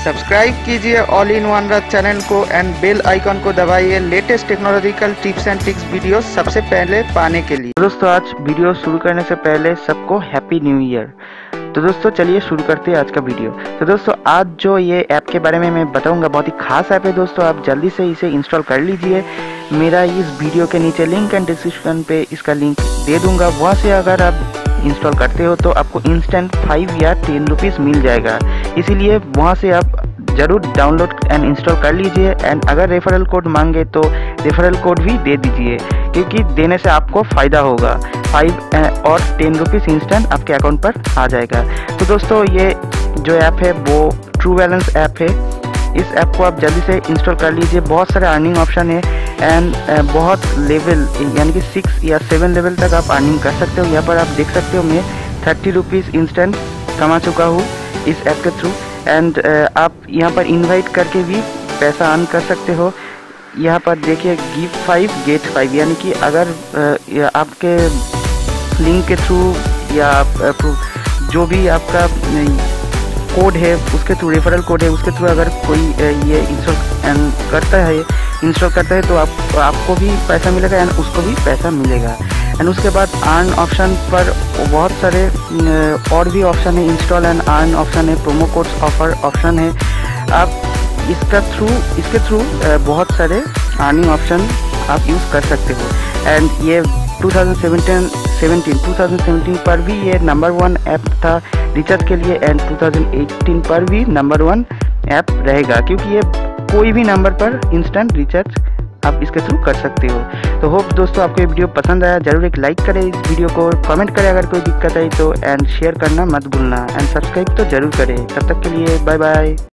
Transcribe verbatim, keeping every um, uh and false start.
Subscribe कीजिए all in one Rath channel को and bell icon को दबाइए latest technological tips and tricks video सबसे पहले पाने के लिए। दोस्तों आज वीडियो शुरू करने से पहले सबको हैप्पी न्यू ईयर। तो दोस्तों चलिए शुरू करते हैं आज का वीडियो। तो दोस्तों आज जो ये ऐप के बारे में मैं बताऊंगा बहुत ही खास ऐप है दोस्तों, आप जल्दी से इसे इंस्टॉल कर लीजिए। मेरा इस वीडियो के नीचे लिंक एंड डिस्क्रिप्शन पे इसका लिंक दे दूंगा, वहाँ से अगर आप इंस्टॉल करते हो तो आपको इंस्टेंट फाइव या टेन रुपीज़ मिल जाएगा। इसीलिए वहाँ से आप ज़रूर डाउनलोड एंड इंस्टॉल कर लीजिए। एंड अगर रेफरल कोड मांगे तो रेफरल कोड भी दे दीजिए, क्योंकि देने से आपको फ़ायदा होगा। फाइव और टेन रुपीज़ इंस्टेंट आपके अकाउंट पर आ जाएगा। तो दोस्तों ये जो ऐप है वो ट्रू बैलेंस ऐप है। इस ऐप को आप जल्दी से इंस्टॉल कर लीजिए। बहुत सारे अर्निंग ऑप्शन है एंड बहुत लेवल यानी कि सिक्स या सेवन लेवल तक आप अर्निंग कर सकते हो। यहाँ पर आप देख सकते हो मैं थर्टी रुपीज़ इंस्टेंट कमा चुका हूँ इस ऐप के थ्रू। एंड आप यहाँ पर इनवाइट करके भी पैसा अर्न कर सकते हो। यहाँ पर देखिए गिव फाइव गेट फाइव, यानी कि अगर आपके लिंक के थ्रू या जो भी आपका कोड है उसके थ्रू, रेफरल कोड है उसके थ्रू अगर कोई ये इंस्टॉल करता है इंस्टॉल करता है तो आप आपको भी पैसा मिलेगा एंड उसको भी पैसा मिलेगा। एंड उसके बाद अर्न ऑप्शन पर बहुत सारे और भी ऑप्शन है, इंस्टॉल एंड अर्न ऑप्शन है, प्रोमो कोड्स ऑफर ऑप्शन है। आप इसका थ्रू इसके थ्रू बहुत सारे अर्निंग ऑप्शन आप यूज़ कर सकते हो। एंड ये टू थाउजेंड सेवेंटीन पर भी ये नंबर वन ऐप था रिचार्ज के लिए एंड टू थाउजेंड एटीन पर भी नंबर वन ऐप रहेगा, क्योंकि ये कोई भी नंबर पर इंस्टेंट रिचार्ज आप इसके थ्रू कर सकते हो। तो होप दोस्तों आपको ये वीडियो पसंद आया, जरूर एक लाइक करें इस वीडियो को, कमेंट करें अगर कोई दिक्कत आई तो, एंड शेयर करना मत भूलना एंड सब्सक्राइब तो जरूर करें। तब तक के लिए बाय बाय।